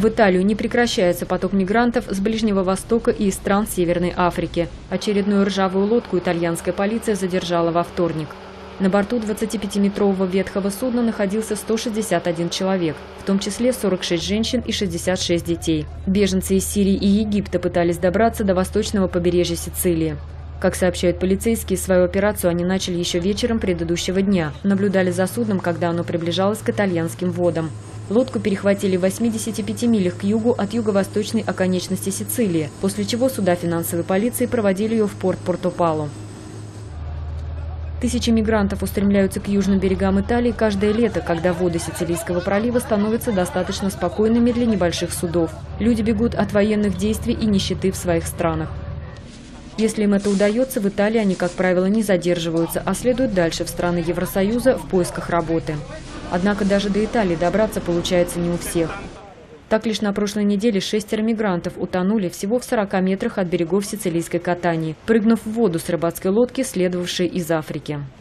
В Италию не прекращается поток мигрантов с Ближнего Востока и из стран Северной Африки. Очередную ржавую лодку итальянская полиция задержала во вторник. На борту 25-метрового ветхого судна находился 161 человек, в том числе 46 женщин и 66 детей. Беженцы из Сирии и Египта пытались добраться до восточного побережья Сицилии. Как сообщают полицейские, свою операцию они начали еще вечером предыдущего дня. Наблюдали за судном, когда оно приближалось к итальянским водам. Лодку перехватили в 85 милях к югу от юго-восточной оконечности Сицилии, после чего суда финансовой полиции проводили ее в порт Порто-Пало. Тысячи мигрантов устремляются к южным берегам Италии каждое лето, когда воды Сицилийского пролива становятся достаточно спокойными для небольших судов. Люди бегут от военных действий и нищеты в своих странах. Если им это удается, в Италии они, как правило, не задерживаются, а следуют дальше в страны Евросоюза в поисках работы. Однако даже до Италии добраться получается не у всех. Так, лишь на прошлой неделе 6 мигрантов утонули всего в 40 метрах от берегов сицилийской Катании, прыгнув в воду с рыбацкой лодки, следовавшей из Африки.